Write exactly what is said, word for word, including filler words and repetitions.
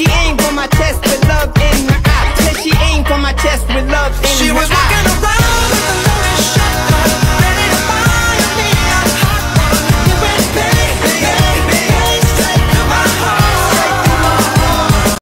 She aimed for my chest with love in her eye. Said she aimed for my chest with love in her eye. She was walking